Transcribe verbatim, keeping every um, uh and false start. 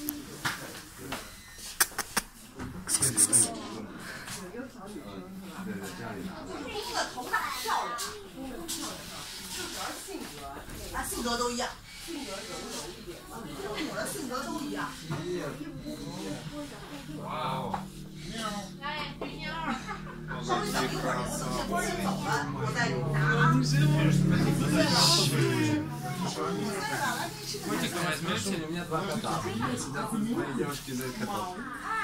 对对，这样也拿。 公的头大漂亮，公的漂亮啊，就主要是性格，啊性格都一样，性格柔柔一点，我的性格都一样。 哇哦！ 来，鱼妞，稍微等一会儿，我等结婚人走了，我再给你拿啊。 Котик, возьмешь? У меня два кота. Мои девушки дают котов.